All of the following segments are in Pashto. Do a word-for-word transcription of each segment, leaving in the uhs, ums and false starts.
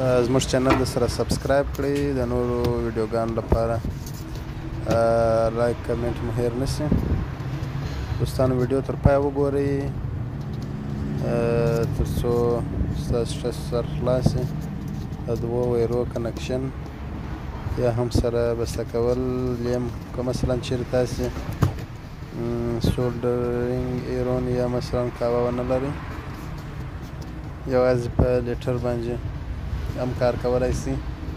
زموږ چینل د سره سبسکرایب کړئ د نورو ویډیوګانو لپاره لایک کمنټ مو هیر نشي دوستانو ویډیو تر پای وګورئ تر څو ستاسو ښه سر خلاص شي د دوو ویرو کنکشن یا هم سره بسته کول یم که مثلا چیرې تاسې سولډرینګ ایرون یا مثلا کاوه ونه لرئ یوازې په لیټر باندې هم کار کولی شي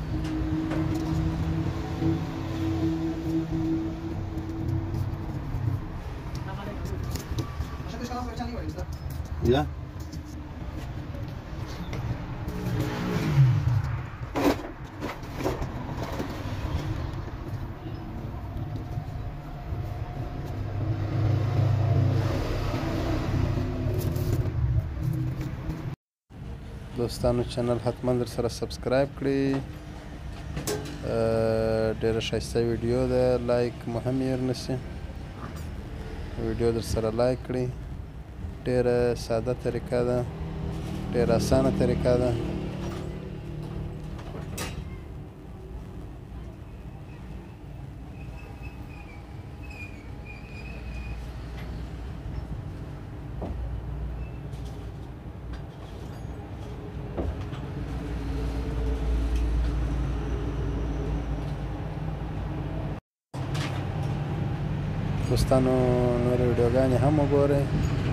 Ya. دوستانو چینل حتما در سره سبسکرایب کړئ ډیره ښایسته ویډیو ده لایک مو هم هیر نشي ویډیو در سره لایک کړئ ډیره ساده طریقه ده ډیره اسانه طریقه ده دوستانو نورې ویډیوګانې هم وګورئ